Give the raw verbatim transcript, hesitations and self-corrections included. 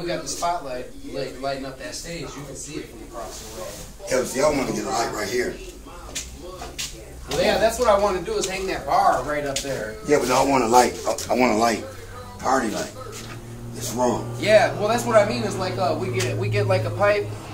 got the spotlight light, lighting up that stage, you can see it from across the road. Yeah, see, I want to get a light right here. Well, yeah, that's what I want to do is hang that bar right up there. Yeah, but I want a light. I want a light. Party light. It's wrong. Yeah, well, that's what I mean is like uh, we get we get like a pipe.